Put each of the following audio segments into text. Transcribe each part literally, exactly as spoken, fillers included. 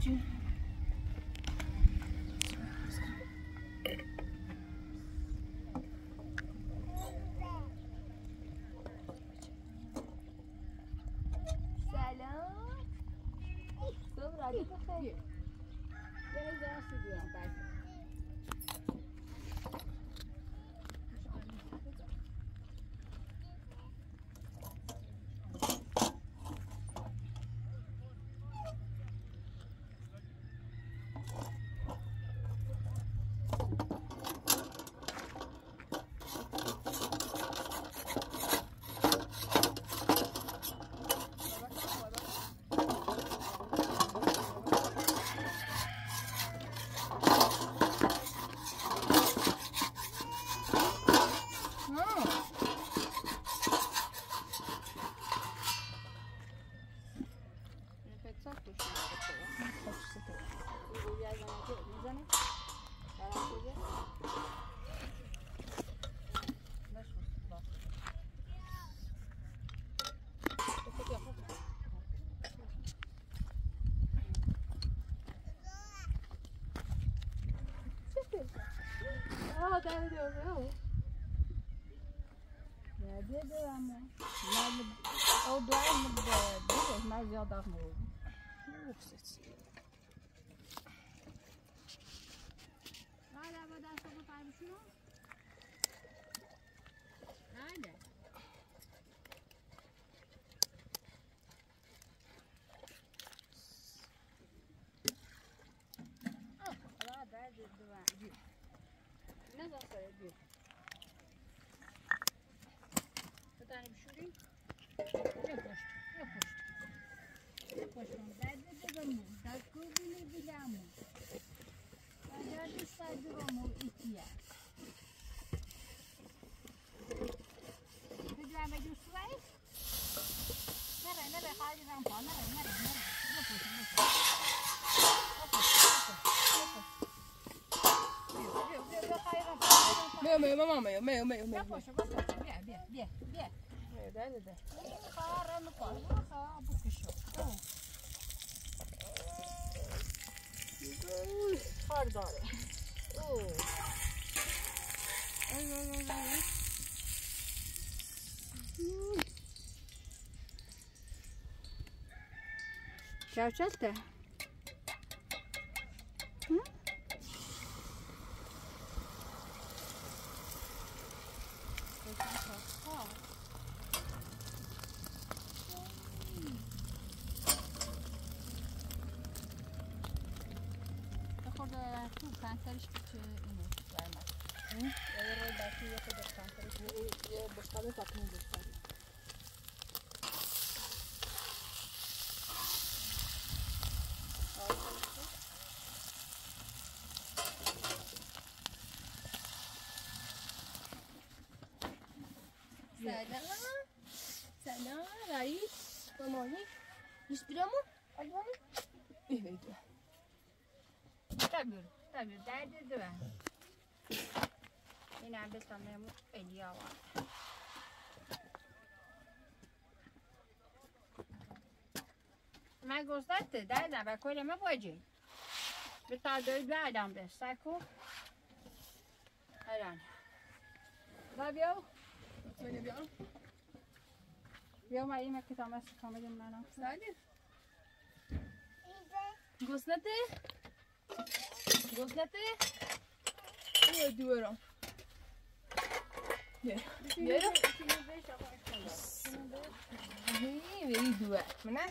چی؟ سلام. صبح راجع بخیر. یه دستی بیام بک. آه در دیواره یا دیده اما من او دوای من دیده من زیاد آخ مود نفست نه با دست رو پای بشونم نه آه حالا در دیده نه زاسته دیده تاني بشوري يا پشت يا پشت يا پشت درد دگمو دکو بینی بیلامو درد سادرمو ایتیا بدوام بدو سوای نره نره خالی رام پا نره نره نره يا پشت يا پشت ميو ميو ماما ميو ميو ميو يا ميو پشت بیا بیا بیا بیا ده ده ده خارم کن خار بکشو خار داره اوه ay ay ay ay شوشته تو کنسرش بچه اینو برمد یه رو باقی یه خود کنسرش یه بشقابه تاکنون بشقابه سلام سلام رئیس مامانی نیسپیرامو آلبانو ایویدو تبیر تبیر درد دو این هم بسامنمو الیا آورد من گذاشته دردم و کل ما باجی به تادوی بعدم دسته کو الان دا بیاو Söyle bir an. بیاو ما این مکه تامست کامل منم Salim. Gosnete. Gosnete. Ne diyorum? Gel. Gel. İyi ve iyi dua. Mana?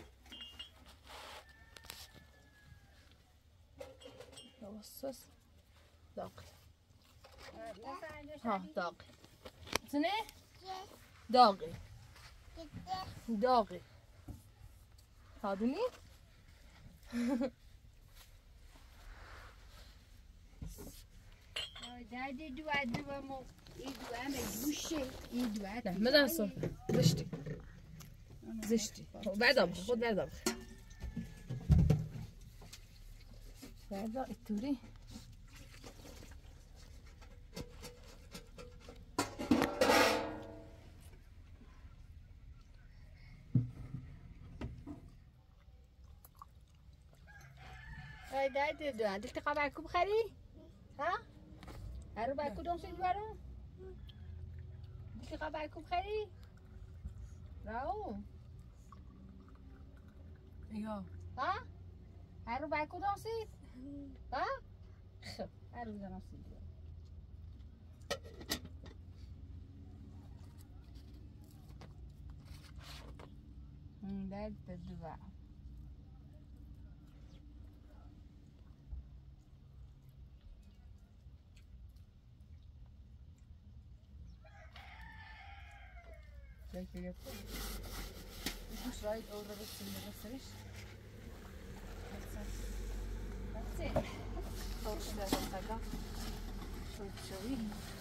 Yavaşsız. Dağ. Ha, dağ. Ne? Dağ. Dağ. Tadını? درد دو دو مو این دو هم گوشه این دو هم مدام صوف زشتي زشتي بعد أبخ خد بعد أبخ بعد التوري رای داد دو دلت قبل کوب خری ها هرو با کدوم سوی برو دلت قبل کوب خری راو یا ها هرو با کدوم سوی ها خب هرو زنم سوی هم داد دو Kijk weer op. Ik moest right over het in de rest. That's it. That's it. That's it. That's it. Sorry.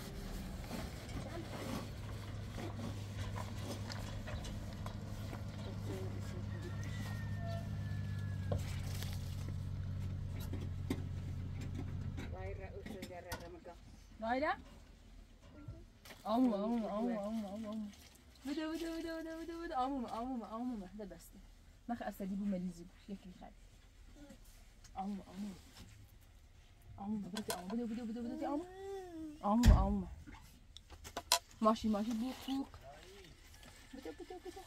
Naida? Amu, amu, amu, amu, amu. بده بده بده بده بده بده عمومه عمومه عمومه ده بس ما خ اساليبه ماليزي شكل خالي عمومه عمومه عمومه بدي عمومه بده بده بده بده عمومه عمومه عمومه ماشي ماشي بوق بوق بده بده بده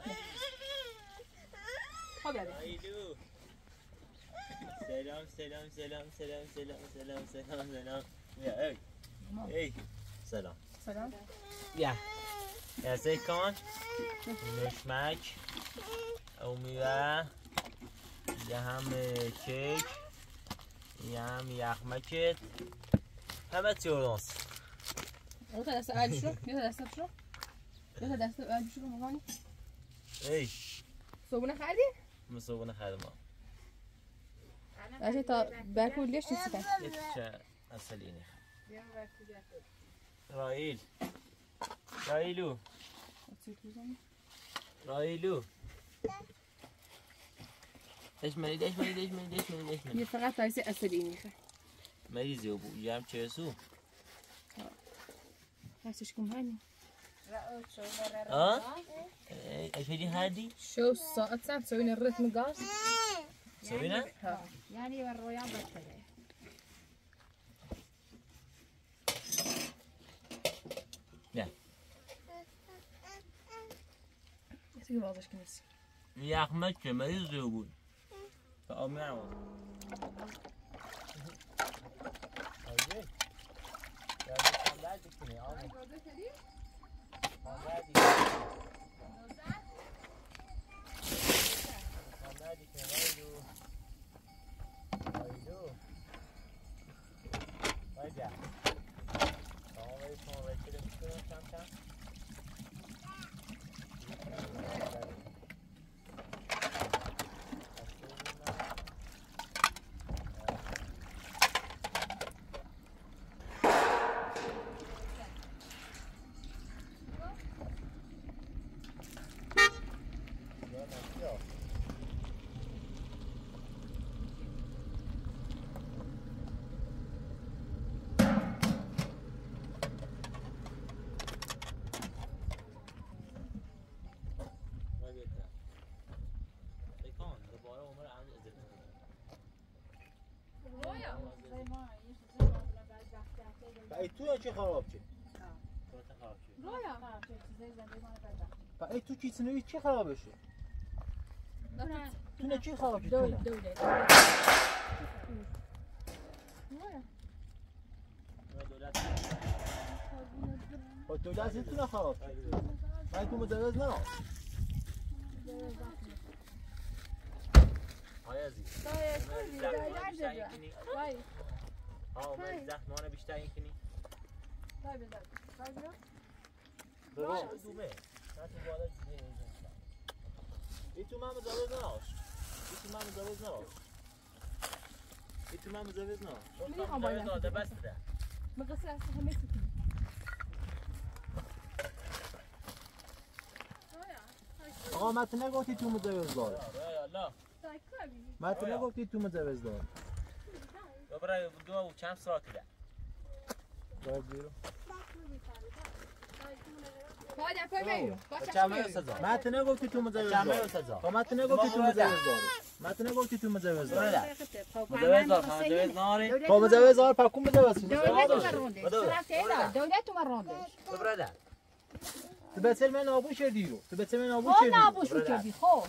حبيبي سلام سلام سلام سلام سلام سلام سلام سلام يا اي اي سلام سلام يا يا سيكون نشمك او میوه یه هم کیک یه هم یخمکت همه تیورانس اون تا دست اول شو یه دست شو یه دست اول شو مامانی ای صبونه خریدی مصوبونه خدمه باشه تا برکو لیش چیزی کن چه اصلینی رائیل رائیلو رائیلو ايش مريض ايش مريض ايش مريض ايش مريض ايش مريض یه فقط تایسی اصلینی خه مريض يا ابو جام چهسو هستش کم هنی اه ايش هدي هادي شو الساعة ساعة تسوين الريتم قاس سوينا یعنی بر رویان بسته لا تيجي بعضش كنيسي يا احمد مريض يا ابو فقام يعوض ای تو چه خراب چه؟ رویا با ای تو چیز نوی چه خراب بشه؟ تو نه چه خراب چه؟ دولة دولة با دولت تو نه خراب چه؟ من تو مجوز نه های عزیز ها من زخمانه بیشتر این کنی بابا دومه نه تو بالا ای تو من مجوز نهاش ای تو من مجوز نهاش ای تو من مجوز نهاش میخوام باید داده بس ده مقصر از همه سکنی آقا من تو نگفتی تو مجوز دار من تو نگفتی تو مجوز دار برای دو چند ساعت ده باید بیرو فاده فهمیو چمه سزا مت نگفتی تو مجوز چمه سزا مت نگفتی تو مجوز دار مت نگفتی تو مجوز دار مجوز دار مجوز ناری تو مجوز دار پاکو مجوز دولت مرونده دولت مرونده برادر تو بسل من آبو شدی رو تو بسل من آبو خب شدی نابو شو کردی خب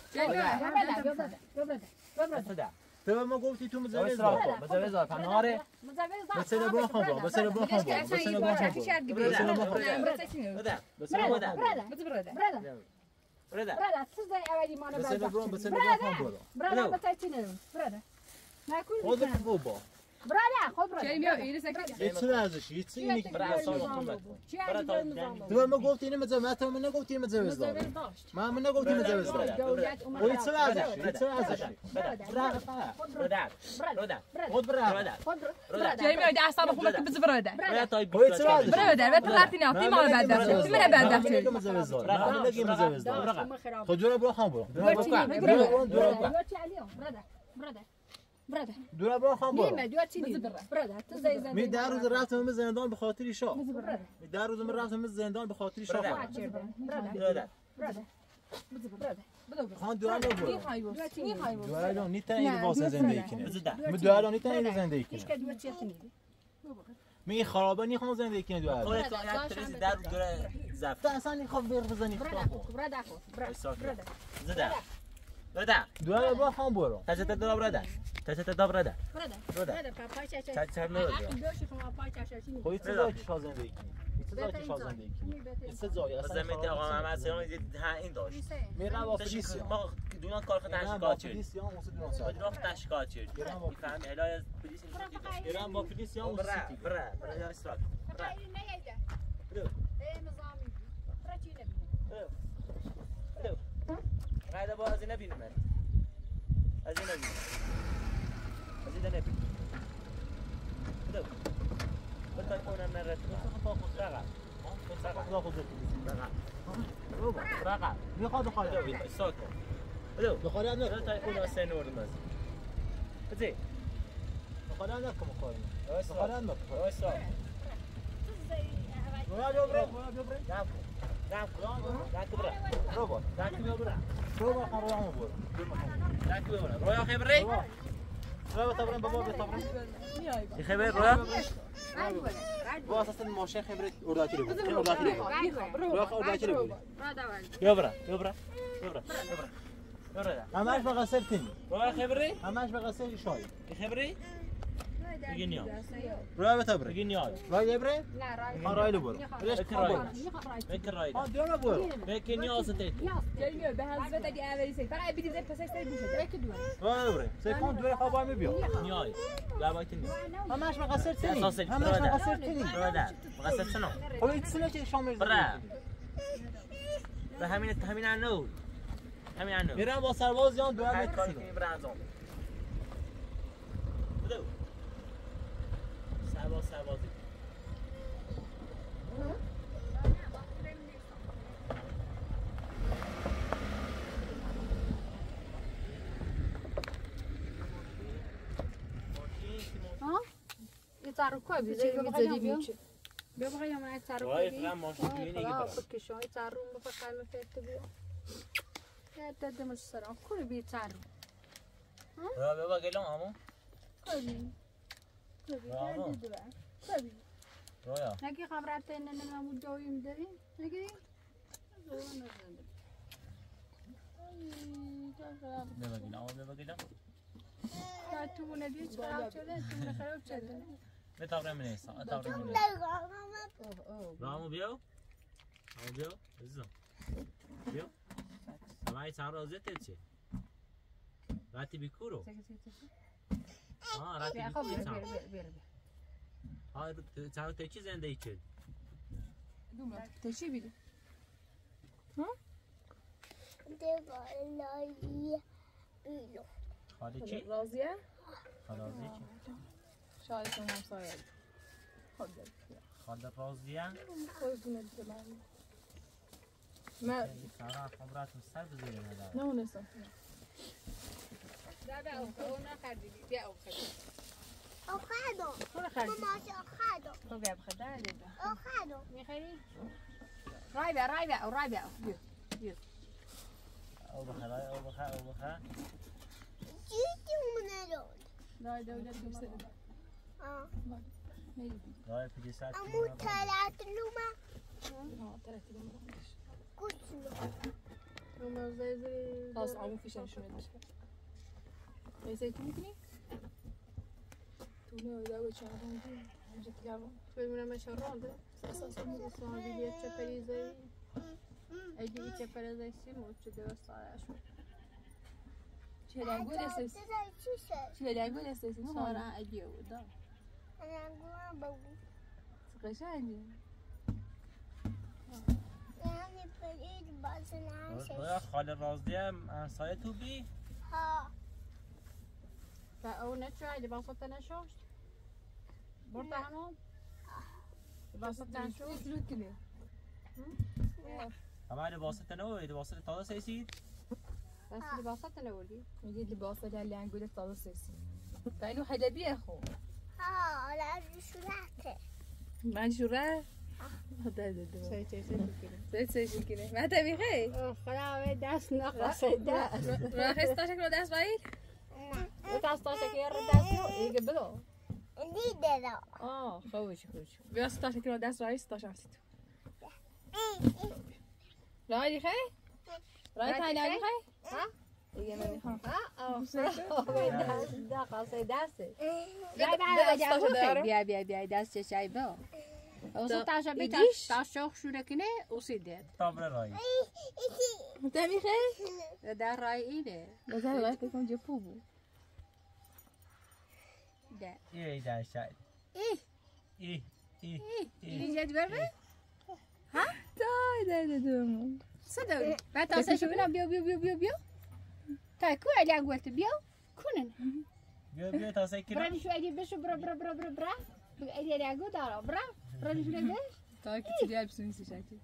تو ما گفتی تو مجوز دار مجوز دار پناره بسل برو خان با بسل برو خان با بسل برو خان با بسل برو خان با بسل برو برادر برادر برادر siz de evveli mana بسل برو بسل برو خان با برادر بتاعتين برادر ناكل خودت بابا برادر خود برادر جاي بیا ایره سکت یه چی ازش یه چی اینی چی برادر تو ما گفتی اینو مجوز من تو من نگفتی مجوز دار من من نگفتی مجوز دار دولت و یه چی ازش یه چی ازش برادر برادر برادر خود برادر جاي بیا ده اصلا خوبه که بز برادر و یه چی ازش برادر بهت رفتی نفتی مال بعد تو من بعد نگی مجوز دار من نگی مجوز دار خود جورا برو خان برو جورا برو جورا برو برادر برادر برادر جورا برو خان برو نیمه دو چی برادر تو زای زندان می در روز رفتم به زندان به خاطر شاه می در روز من رفتم به زندان به خاطر شاه برادر برادر برادر خان دورا برو چی خواهی دورا جان نیت این واسه زندگی کنه می دورا نیت این زندگی هیچ کنه که دو چی نیست می خرابه نی خان زندگی کنه دورا خودت یک تریز در دور زفت تو اصلا نی خواب ور بزنی برادر برادر برادر زده زده دورا برو خان برو تجت دو برادر تجت دو برادر برادر برادر برادر پاپا چه چه تجت نه دوشی خما پاپا چه چه خودت زای چه زندگی کنی چه زای چه زندگی کنی چه زای اصلا زمین آقا محمد سیام ها این داشت میرم با پلیس ما دونان کار خود تشکیلات چید پلیس یا موسی دونان سال دونان تشکیلات چید میفهمی الهی از پلیس میرم با پلیس یا موسی برا برا برا یا استراک خیلی نیده برو ای نظامی برا چی نبینی برو قاعده با از نبینم از نبینم از نبینم برو بتای اونم نرد خود خود رقم خدا خود رقم رقم میخواد خاله ساکت برو بخاله اند بتای اون سه نور مز بزی بخاله اند کم کاری بخاله اند وایسا برو برو برو برو دام دام دام برو برو برو دام برو برو برو خان رو برو دام برو رویا خبری برو تبرم بابا بتبرم چه خبر رویا با اساس ماشین خبرت ارداکی رو برو ارداکی رو برو ارداکی رو برو یا برا یا برا یا برا یا برا همش به قصر تنی رویا خبری همش به قصر شای خبری بگی نیا برو بتبرم بگی نیا رای بره خان رای برو ليش خان فکر رای ها دیونا برو بگی نیا ستید جاي بیا به حسبت اگه اولی سی فقط بدی زیر پسش سری بوشه یکی دو رای بره سکون دوره خوابا می بیا نیای لابایت نیا همش به قصر تنی اساسی همش به قصر تنی برادر مقصد سنو خب این چیزی که شامل برا به همین همین انو همین انو میرم با سربازیان دو هر هم کاری کنی برا انجام بدو سرباز سربازی یه تاروکای بیزه بیزه بیچه بیا بخوای یا من وای تاروکای فرام ماشین دیگه نگی برا خود کشای تارو بفقای مفت بیا یا دادمش سرام کلی بی تارو برا بابا گلم امو کلی کلی آها. کلی دورا کلی رویا نگی خبرت این نه نمود جویم داری نگی بابا گلم امو بابا گلم تو ندی چه خراب شده تو خراب شده به تابر من نیست تابر من رامو بیاو رامو بیاو عزیزم بیاو همه چهار روزه چه راتی بیکورو آه راتی بیکورو آه چهار تا چی زندگی کرد تو چی بیدی؟ خاله چی؟ راضیه؟ خاله راضیه چی؟ شاید شما همسایه خاله راضیه؟ خودتونه دیگه من من سارا خبراتم سر بزیره نداره نه اونستم ده به اون نخردی بیا اون خردی أخذوا تو نخردی ماما أخذوا تو بیا بخدا دیگه أخذوا میخری رای بیا رای بیا رای بیا بیا بیا او بخیر او بخیر او بخیر چی منو رای دولت دوست آه رای پیش ساعت امو ثلاث لومه اه ثلاث لومه كله لومه زي زي خلاص عمو فيش شنو المشكله ليس يمكنني تونو داوي شعرهم جت لعبه ببینم مشروع ده اساسا ویدیو چپریزی اگه چپریزی سیمو چه درست آرش چه لنگو دستش چه لنگو دستش سارا اگه ودا انا اقول بقول قشنگه يعني بعيد بس رویا خاله رازدی هم همسایه تو بی ها و اون نشو اگه باسط نشوش برده همون باسط نشوش لوتني اما لباسه نو لباسه تازه سیسید بس اللي باسط الاولي يجي اللي باصل اللي عنقول الطاوله السيسي فانه حلبي اخو ها لا شو راك ما عندي شو راه هذا هذا سي سي سي كده سي سي كده ما تبي خي خلاص داس نقص داس ما خي ستاشر كيلو داس باين وتاع ستاشر كيلو داس يقبلوا دي ده اه خوش خوش بيا ستاشر كيلو داس باين ستاشر عم ستو رايدي خي رايدي هاي نادي خي ها يجي ماني ها اه داس داس داس لا لا لا بيا بيا بيا داس شايبه او ستاشر بيتا ستاشر شو كده وسيدت تابر رای تبي خي ده راي ايده بس هذا رايك يكون جفوبو ده ای در شاید ايه ای ای اللي جد بربه تاي ده ده دوم صدق بعد تاسع شو بنا بيو بيو بيو بيو بيو تاي كو اللي قلت بيو كونن بیا بیا تا سه کیلو برا شو اجي بشو برا برا برا برا برا اجي اللي اقول دارا برا برا شو نقدر تاي كتير لابس نسي شكل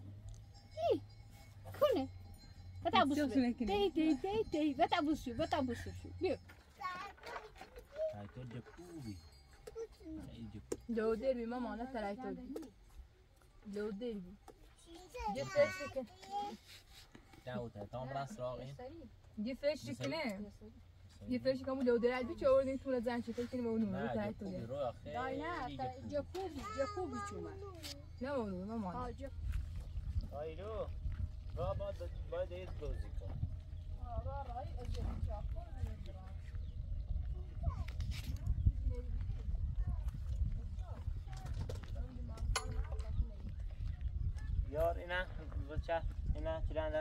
كونن بتعبس شوف شو لكن. تي تي تي تي بتعبس شو بتعبس شو بيو ای تو جپوبی ای جپ لو دربي ماما انا ترى تودي لو دربي جيب فيش كده داوته تام راست راقین جيب فيش كده جيب فيش كم لو دربي بيجي اول انت ولا زعل شكل كده مونو نه ترى جپوبی تودي رویا خیلی داينا جپوبی. جاكوبي جاكوبي شو ما لا مونو ماما اه جاك آیلو با با باید ایت بازی کن یار اینا بچه اینا چرنده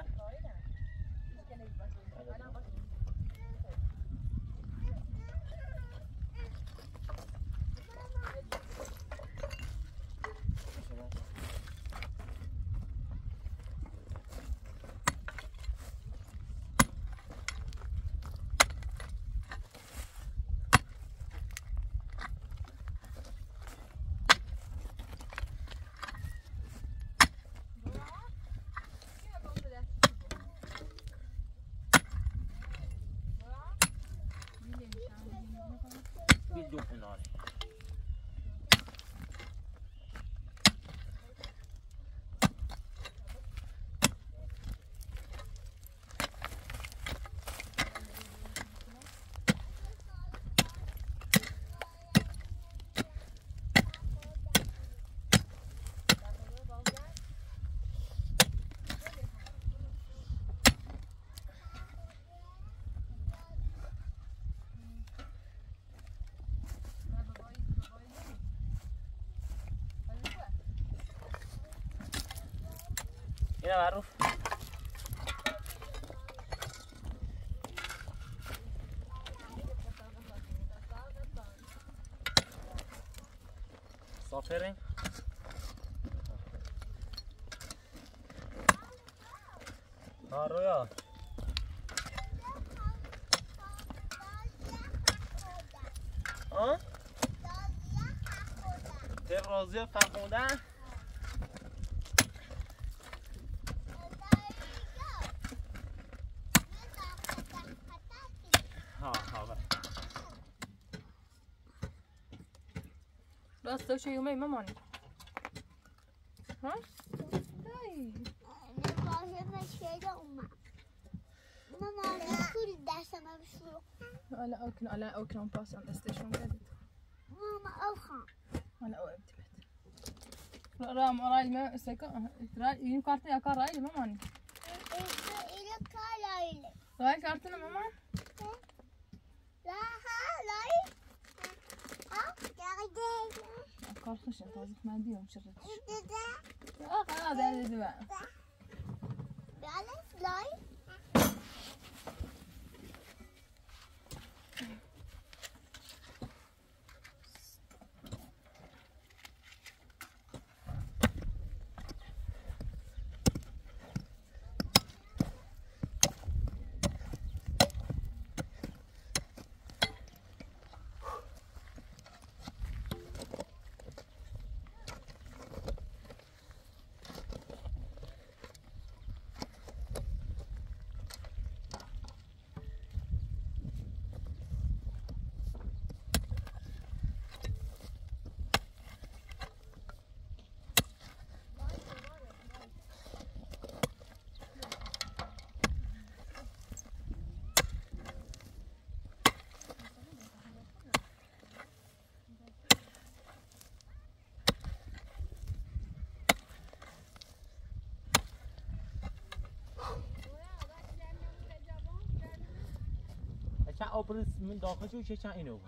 بیدو کناره اینا معروف سافرین ها رویا ها تر رازی فرخوندن ها ها بس تو شو يومين ماماني ها؟ طيب شيء أمم ماما كل درس ما بشوف على أوكن على أوكن باس عند ستيشن كذا ماما أوخم على أو أبتبت رام راي ما سكا راي يم كارتة يا كار راي ما ماني إلى كلايل راي كارتنا ماما لا ها لاي ها جاي كار خش أنت عايز ما عندي يوم شرط ده آه خلاص هذا ده بقى بالانس لاي چند آبرس من داخل شو چه چند اینو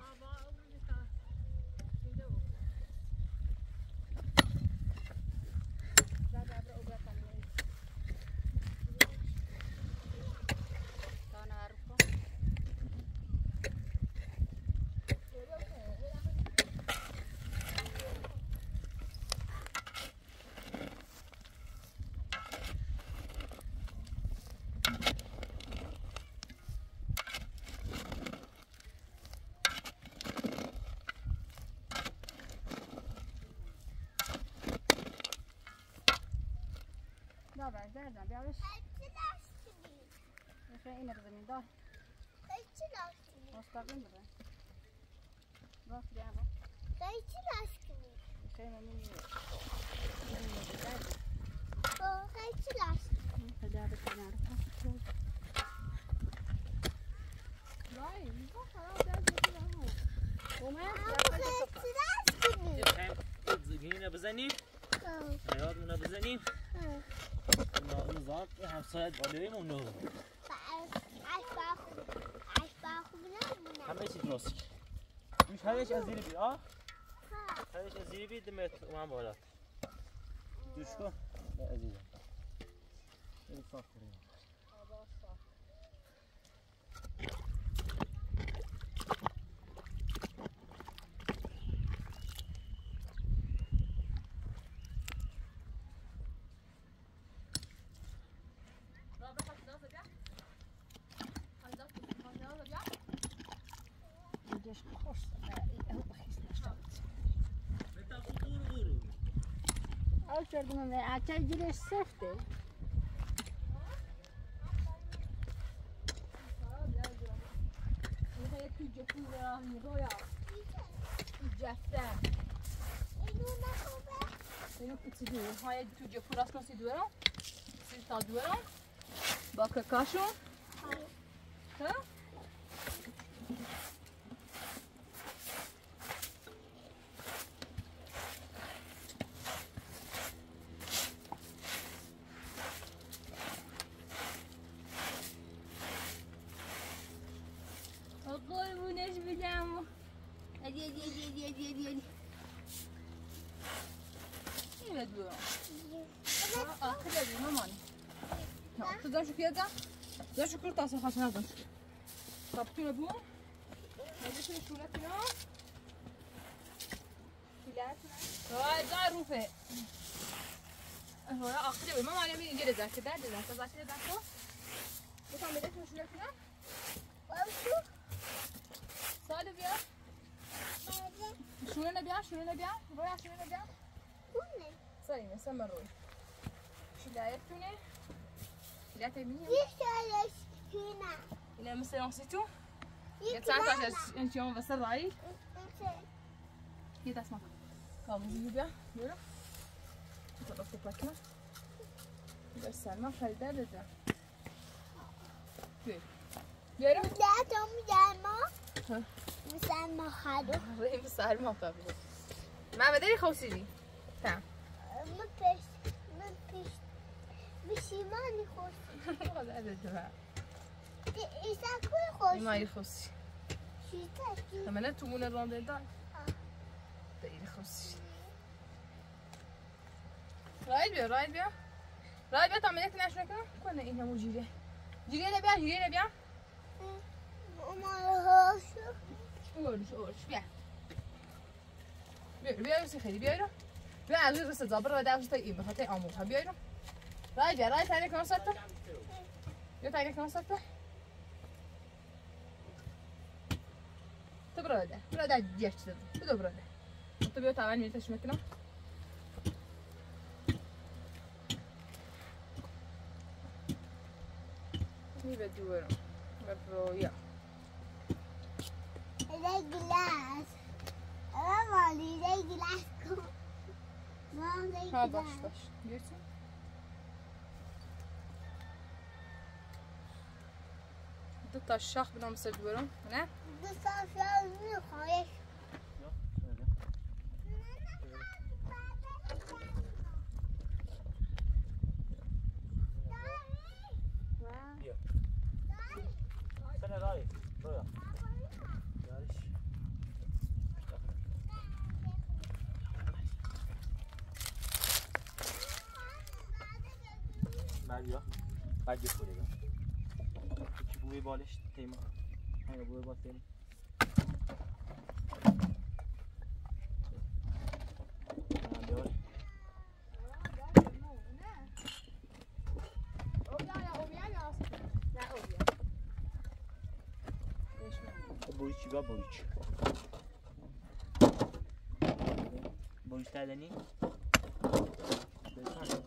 Dobra, zerda, białeś? Jeszcze inne to nie da. Zostawimy to. Zostawiamy. Jeszcze mamy nie. Nie nie da. O, hej, las. Hadi kenara. Vay, bak hala biraz yapalım. Olmaya زگینه بزنیم حیاتمون رو بزنیم اون زاد همسایت بالایمون نو همه چی درست میشه هرش از زیر بید آه هرش از زیر بید دمت اومن بالا دوش کن نه عزیزم این صاف کنیم Gdzieś kosz, i chyba jest na Ale czerwony, a czaj gdzieś sefty. هي توجه كلها رويا جافتا اینو کتیدو های توجه فراس نسی دوره سی تا دوره با ککاشو ها قربونش بدم ادی ادی ادی ادی ادی ادی ادی این بدو آه خدا بی مامان نه تو داشت کیا دا داشت کور تاسو خاص نداشت کاپتون بو نمیشه شورت نه فیلات نه وای دا روفه هو آخر بی مامان میگه اینجا دست بعد دست بعد دستو بتام بده شورت نه سالو بیا شونه نبیا شونه نبیا رویا شونه نبیا سایی مثل من روی شلایت تونه شلایت مینه اینه مثل نصیتو یه ساعت عشان انشون بس الرأي هي تسمع كم زي بيا يلا تطلع تبكنا بس سلمان خریده بده بیار بیارم ده تا میگرما مثل ما خرده این به سلمان قبله من بداری خوصیدی تم من پیش من پیش بشیمانی خوش خدا بده ایسا کوی خوش ایمایی خوصی چیزا کی همه تو مونه رانده دار دایی خوصی رای بیا رای بیا رای بیا تا ملک نشونه کنم کنه این همون جیره جیره بیا جیره بیا اومد هاشو اورش اورش بیا بیا بیا بیا خیلی بیا رو بیا از روی رسد زابر و درست این بخاطر آموز ها بیا رو رای بیا رای تایید کنم ساعت بیا تایید کنم ساعت تو براده براده دیگه چیزه تو براده تو بیا تاول میتش میکنم می بدورم برویا ده گلاس مالی ده گلاس کن مام ده ها باش باش بیرسون دو تا شاخ بنام سر دورم نه دو سافر میخوایش سنه رای رویا یارش مریا بعد یه خوره یکی بوی بالش تیما همه بوی بال تیما بیار بوی چی با بوی چی بوی تردنی بسان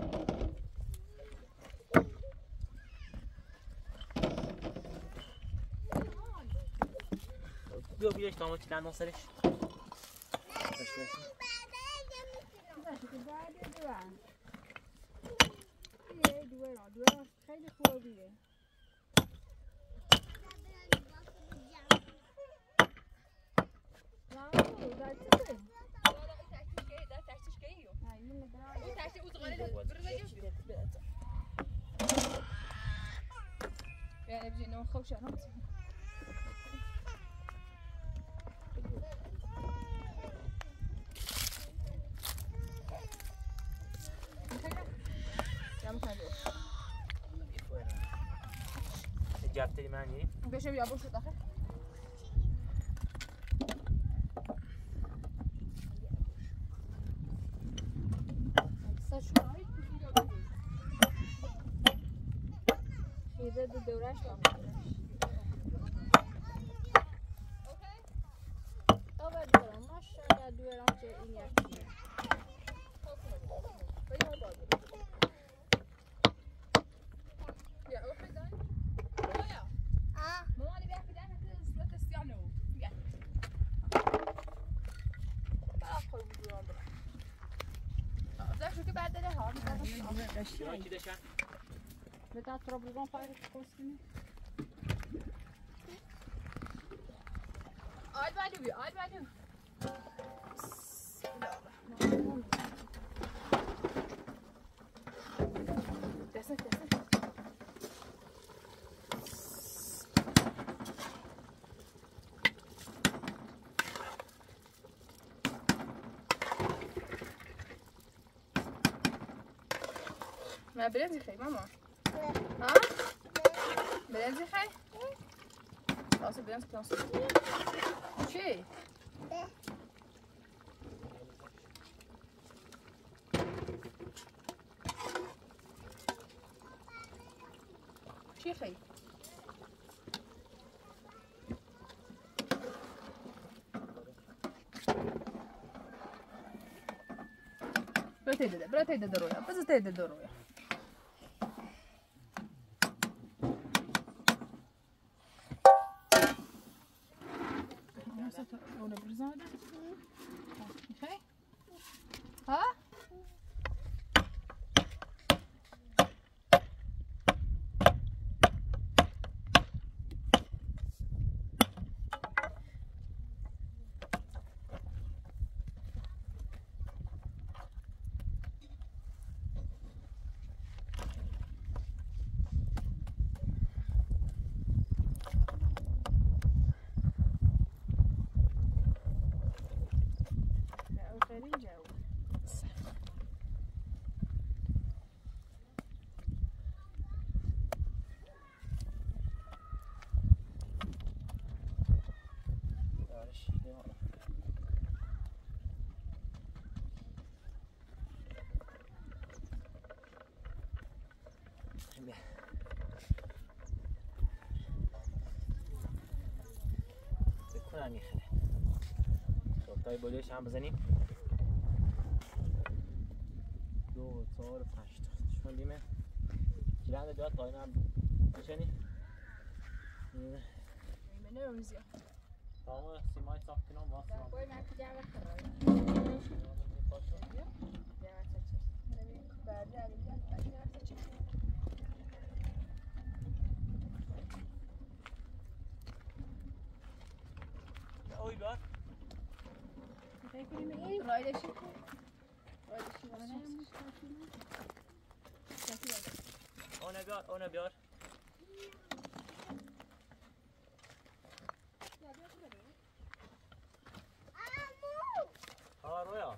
بیا بیاش تمام چی دندان سرش خیلی خوبیه يعني بجي انه خوش انا يا مخلو جابتي معني بيش بيا بوش داخل خیزه دو دورش آبا دورم ماشاءالله دورم چه این یکیه يا اوكي داي يا اه ماما اللي بياخذ انا كده سلطه سيانو يا اخر بدون ده شو كده بعد لها شو كده شان بتاع ترابزون فاير كوستيمي آل بعدو بیا آل بعدو دستك دستك ما بلنزي خي ماما ها بلنزي خي خلاص بلنزي خلاص چی؟ چی خیلی؟ برو تیده برو تیده درویا بذار تیده درویا اونه برزاده میخوای؟ ها؟ باش بکنم میخره خب تای بولیش هم بزنیم دو چهار پنج تا شون دیمه گیرنده بیاد تایین هم بشنی ایمنه روزی تمام سیمای ساختین هم واسه هم باید من که جواب خرایی بعد علی بیاد بعد چه اوی بیاد فکر کنیم این رایدشی کن رایدشی اونه بیار اونه بیار ها رویا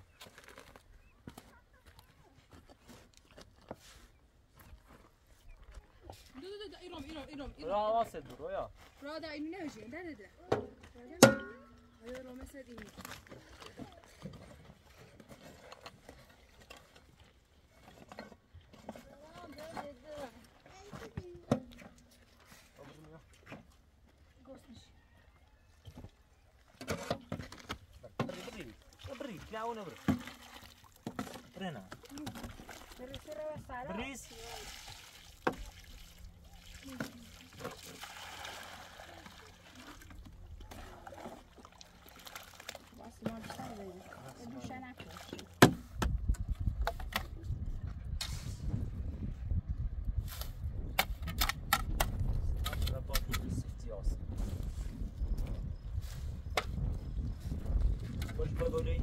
دو دو دو ایرام ایرام ایرام رویا واسه دو رویا را دا اینو نمیشه ده ده ده آیا را مثل اینی گوست میشه بري بري لا اونه بري برينا بريس واسه ما بیشتر بریم دوشه نکن Boş koy böyle.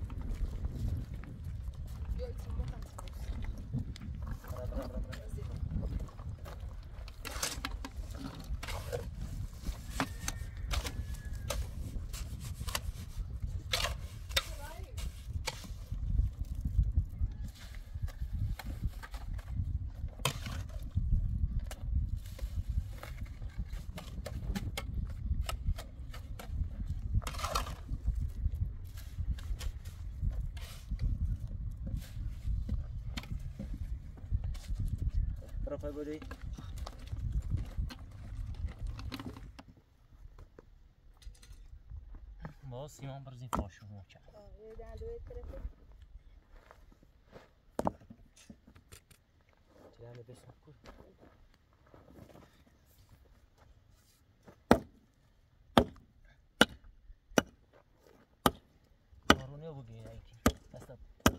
Rafay böyle. ما سیمان برزین فاشو موچه یه دن دوی طرفه چرا بسم کن مارونه بگی ایکی دست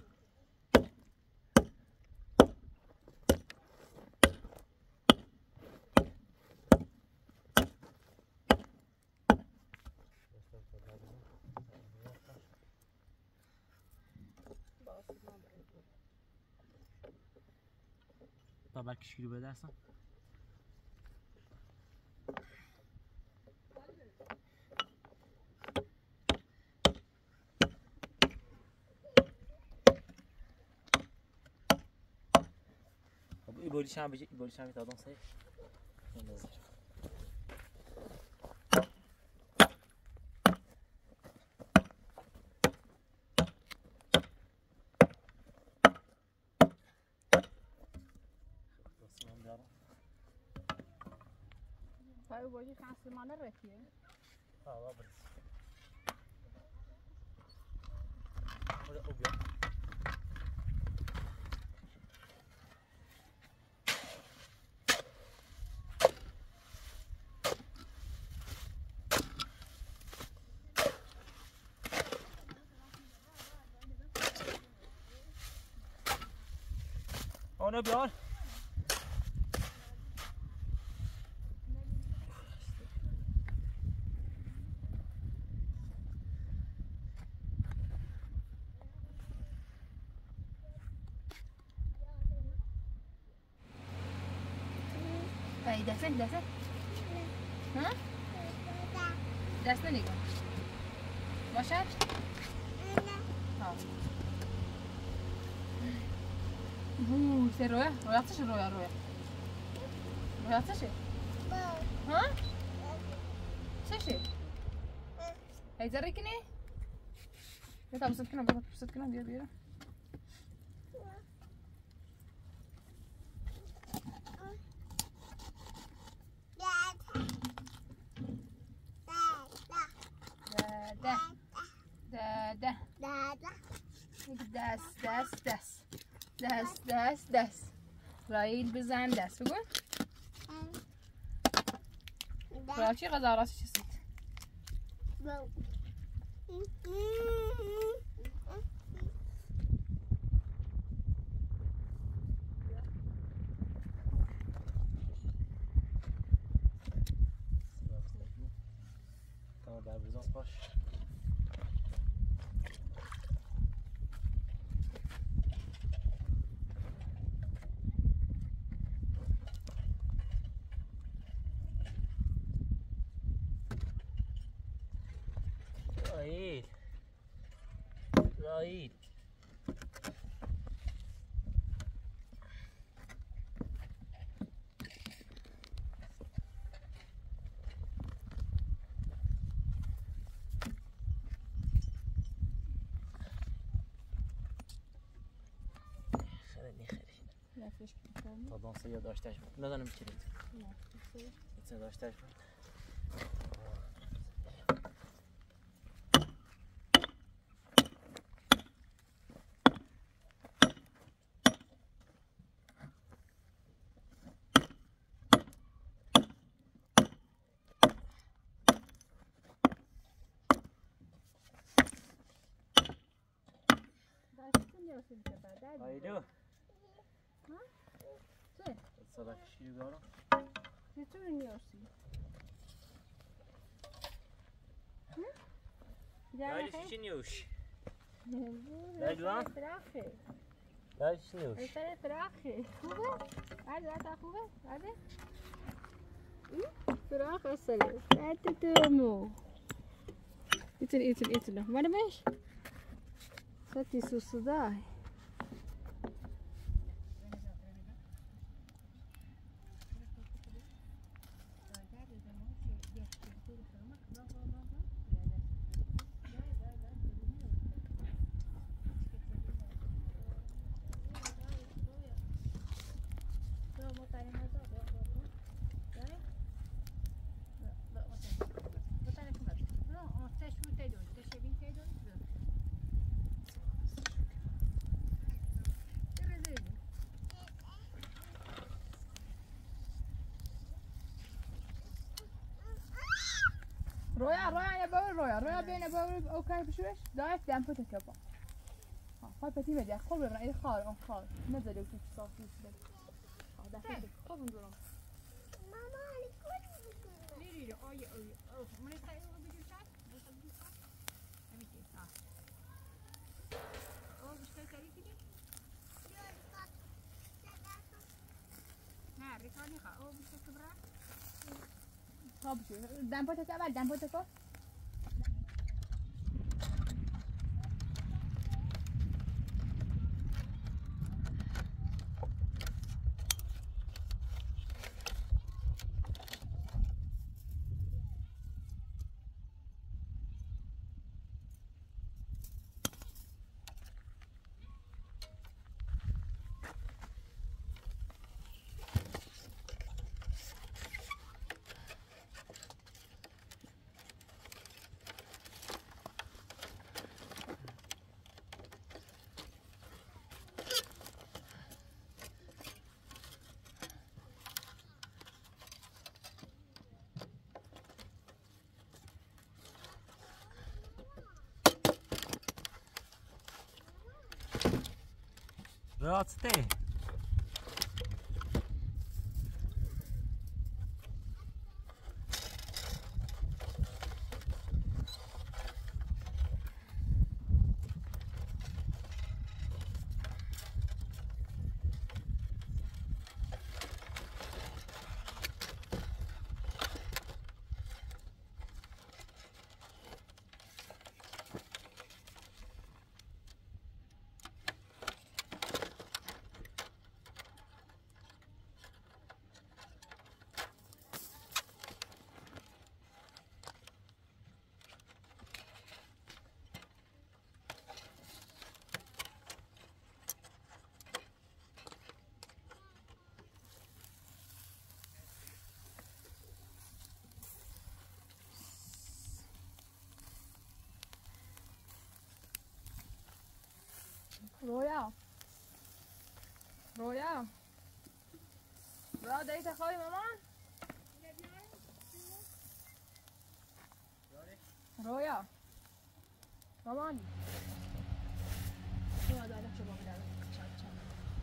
بابا کشیدو بده اصلا خب این بولیش هم بجی این بولیش هم دادم سه نظر پای بوجی خاصی مانه رفیه ها بابا ولا اوبيا اونه بیار ای دسته دسته ها دسته نگاه باشد ها بو سه رویا رویا چشه رویا رویا رویا چشه ها چشه هاي زركني يا طب صدقنا بابا صدقنا بيا بيا ده ده ده داس داس داس داس داس داس رايد بزن دست بگو برای چی غذا راستی چیزید Tamam daar bezig pas. Raid. Raid. تا دانسه یا داشتهش بود ندانم چی دید ایتسه داشتهش بود Haydi. چه؟ صدق شیر بیارم. چطور نیاسی؟ Haydi şişin yoş. Hadi lan. Haydi şişin yoş. Sare فراخه خوبه؟ هرده هرده خوبه؟ هرده؟ فراخ اصله هرده تومو ایتل ایتل ایتل ماله بش؟ ساتی سوسدای رویا رویا یا باور رویا رویا بین باور او کار بشوش دایت دم پت کبا ها فای پتی بدی خوب ببر این خال اون خال نذاری تو صافی شده ها دفعه خوب اونجوری ماما علیکم میری آی آی او من خیلی رو بگیر شد همین که ها او بیشتر کاری کنی نه ریکانی خا او بیشتر کبرا خب شو دم پت اول دم پت کو راسته رویا رویا رویا داری تخوابی مامان؟ رویا مامانی رویا داری شما بدارم چند چند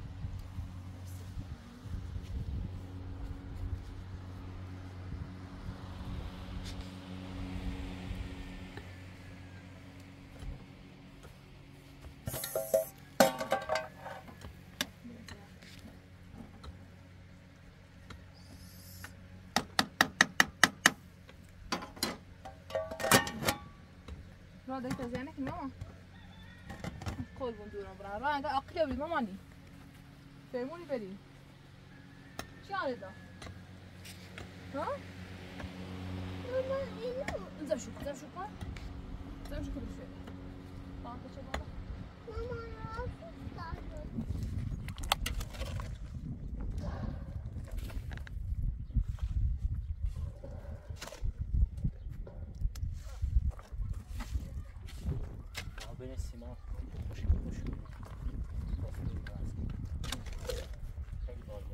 را داری تزیانه که ماما قربون دورم برم را انگه عقلی برید مامانی فرمونی برید چی حاله دا؟ ها؟ ماما اینو زم شو زم شو کن زم شو کن بشوی بانکه چه بابا ماما راستی دارم بین سیما خوشگل خوشگل خیلی بالا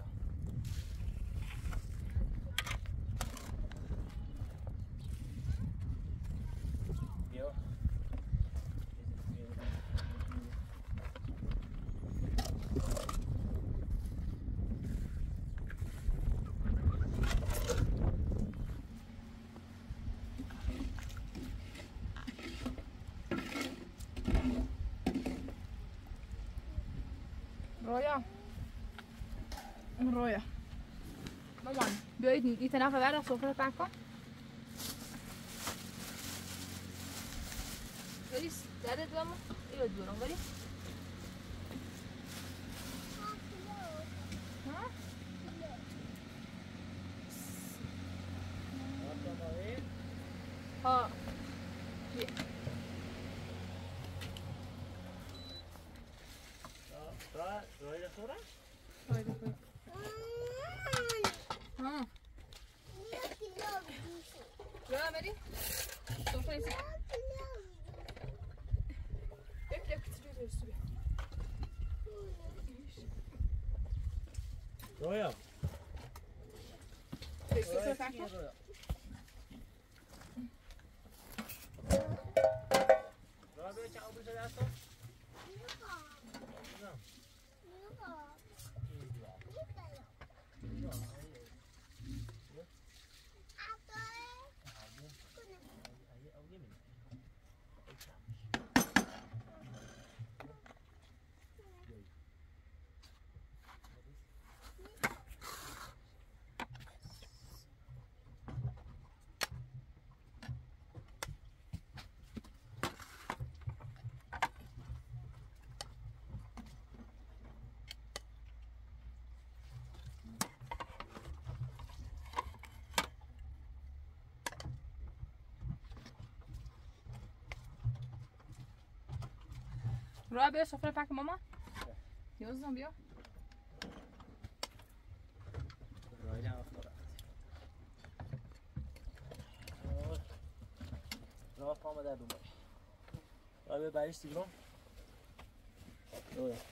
بیا رویا رویا مامان بیایید این طرف برد سفره پک کن برید درد ماما اینو دورم برید ها بیا روی دستورا؟ هایده خود ها رویا بری سفره ایسی بیا بیا کتری برسو بیا رویا برید سفره پک کن رویا بیا چه آبوشه دستم؟ رویا بیا سفره پک ماما یازدم بیا رویا هم افتاده رویا پامه در دومه رویا بیا بریش دیگرم رویا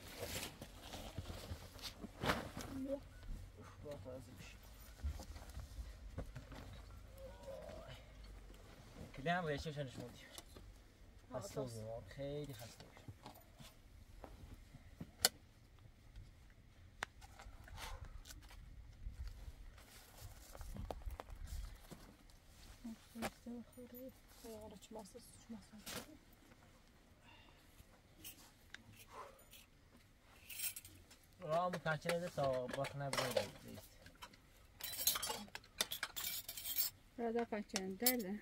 رویا تازه بشی کلی هم ریشه شنش موندیم خسته بودیم خیلی خسته بودیم حالا چه ماسه چه ماسه راه متکنه ده تا باخنه بگیرید رادا پچن درده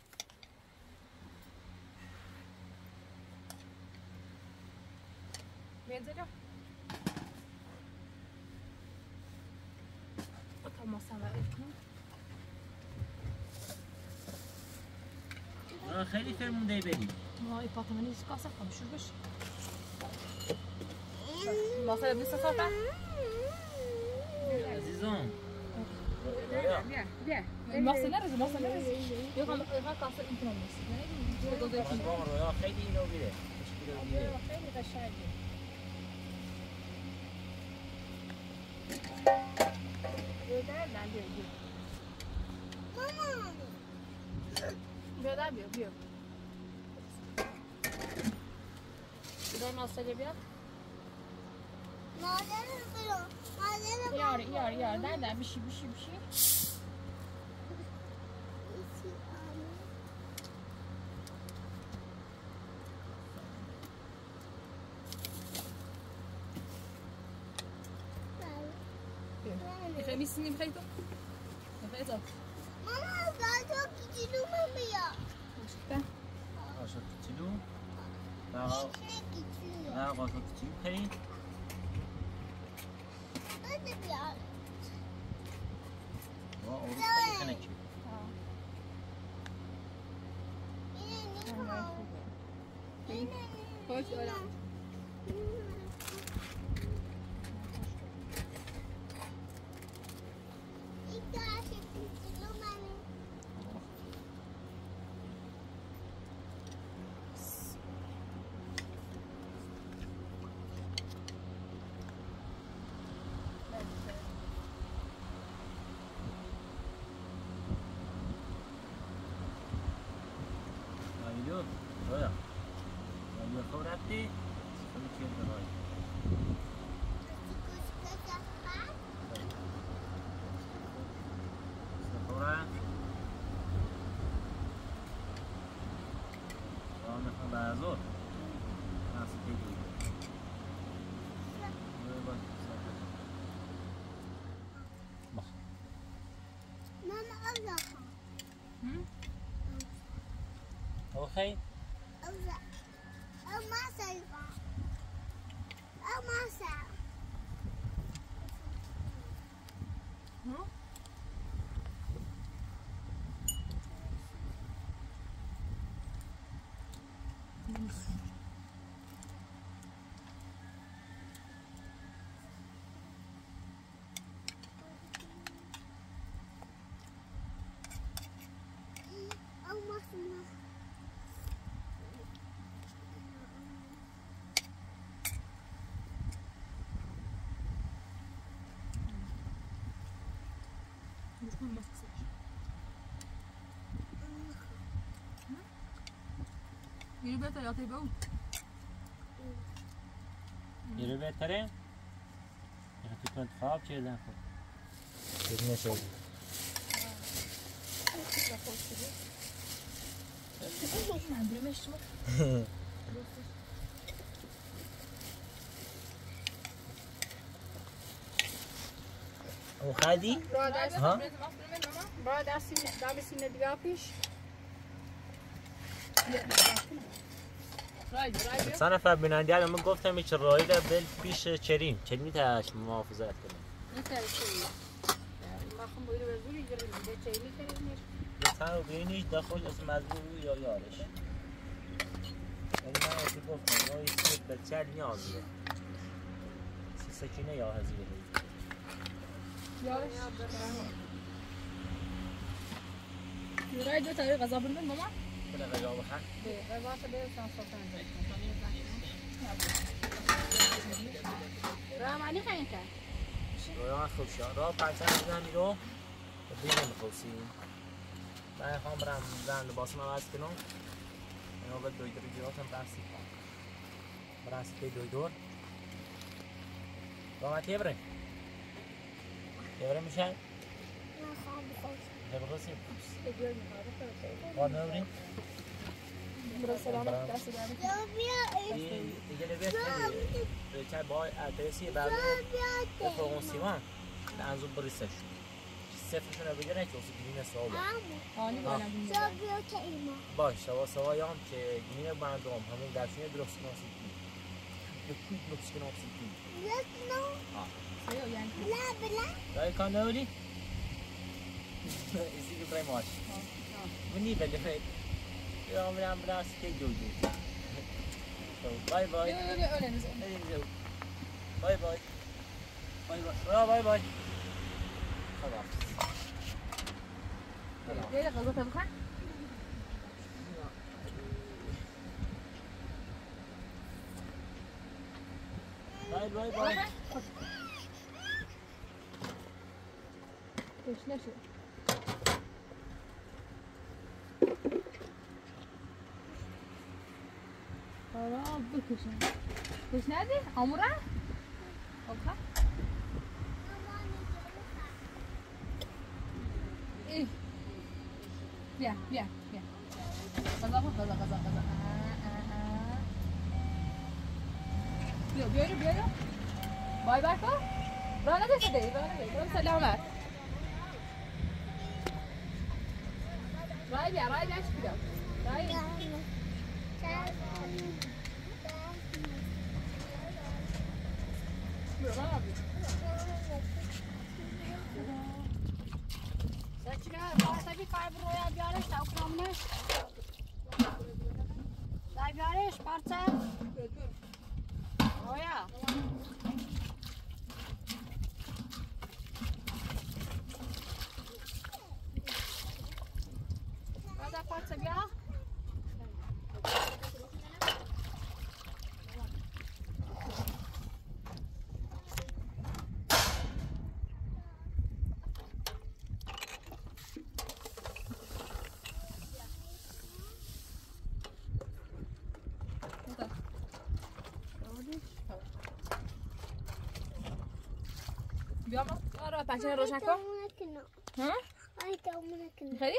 بینزه جا تا ماسه برید کنم خیلی فرمونده بری ما ایپاتمانی نیست کاسه کنم شروع بشه ماسه بیست صفحه عزیزم بیا بیا ماسه نرزه ماسه نرزه یه خواهم کاسه این کنم نیست رویا خیلی اینو بیره خیلی قشنگه بیا در بیا بیا بیدار ناستگه بیاد مادر برو مادر یار یار یار در در بشی بشی بشی میخوای میسینی میخوای تو میخوای تو ماما دادو کیلو من بیا قاشق کیلو نه نه قاشق کیلو خیلی بده بیا وا اون خیلی خنکی خوش آره اوكي أوزع أو ما سيفا أو ما سا أو ما سمع يلو بيتر يعطي بود يلو بيتر يعني تكون خاب شيء ده بدنا شيء وخادي ها بعد عسين دابي سينا دقاقيش سنة فبنادي على من قفتم إيش الرأي بل بيش شريم شريم تاش محافظات كمان مثل شيء ما خم بيرو بزوري جرب ده شيء كريم مثلا بينيش دخول اسم مزبور یا یارش ولی من اصلا گفتم ما یه بچه نیازیه سی سکینه یا هزیه یارش یورای دو تایی غذا بندن ماما بله غذا بخن غذا شده شان سلطان را معنی خیلی کرد رویان خوشیان را پرچم بزنی رو بیرون میخوصیم من خواهم برم زن لباسم عوض کنم اینا باید دویدور جیراتم برسی برسی که دویدور رامت یه بره یه بره میشه؟ ما خواهم بخوشم یه بخوصیم باید نبریم؟ برو سلامت دست دارم یا بیا دیگه لبیت خیلی چه با ادرسی برده دفعه اون سیمان انزون بریستش صفرشون رو بگیرن که اصلا گلین سوا آنی بالا بینده یا بیا که ایما باش سوا سوا هم که گلین بندم همون درشونه درست ناسی کنی به کوی درست ناسی کنی لکنو سیو یعنی لا بلا دایی کان نولی؟ ایسی که برای ماش منی بله فید یا من هم براسی که دو دو بای بای بیا بیا اونه نزد بای بای بای بای بای بای خلاص ليه غلطت بخان باي باي باي تشنه شو آرام بکشن تشنه دی؟ آموره؟ آبخه؟ ای بیا بیا بیا غذا خود غذا غذا غذا بیا بیا بیا بیا بای بای کن راه نداشته دی راه نداشته سلامت رای بیا رای بیا چی بیا رای بیا راه بیا سچنا واسه بی کار برویا بیارش تا اکرامنش دای بیارش پارچه رویا بعد پارچه بیا بیا ما آره پنجره روشن کن ها آی تو منکنه میخری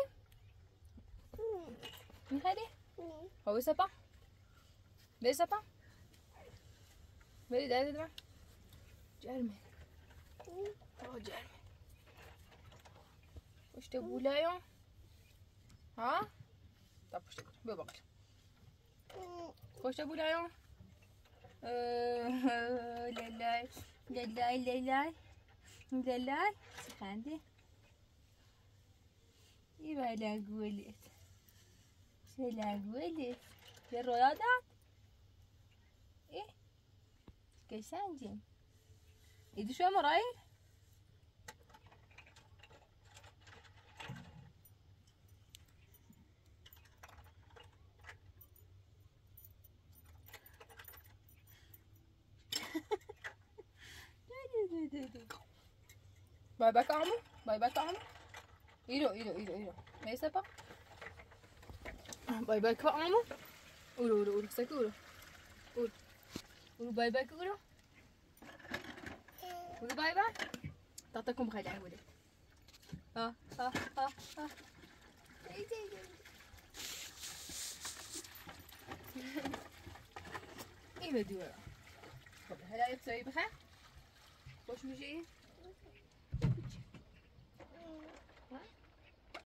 میخری خب بسپا بسپا بری داده من جرمه آه جرمه پشت بولایم ها تا پشت بولایم بیا بقیل پشت بولایم لالای لالای لالای لالای چی خنده ای بلا گولت چلا گولت یه رویا داد ای قشنگه ایدی شو مرایل باي باي عمو باي باي عمو ايرو ايرو ايرو ايرو ما يسبق باي باي عمو قولوا قولوا قولوا سكوا قولوا قولوا قولوا باي باي قولوا قولوا باي باي تعطيكم بخير يا ولد ها ها ها ها ايه بدي ورا هلا تسوي بخير خوش مشي